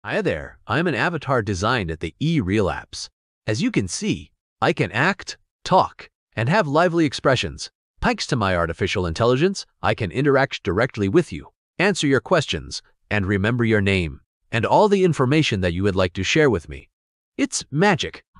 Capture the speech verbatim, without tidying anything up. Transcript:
Hi there, I'm an avatar designed at the e-Real apps. As you can see, I can act, talk, and have lively expressions. Thanks to my artificial intelligence, I can interact directly with you, answer your questions, and remember your name, and all the information that you would like to share with me. It's magic.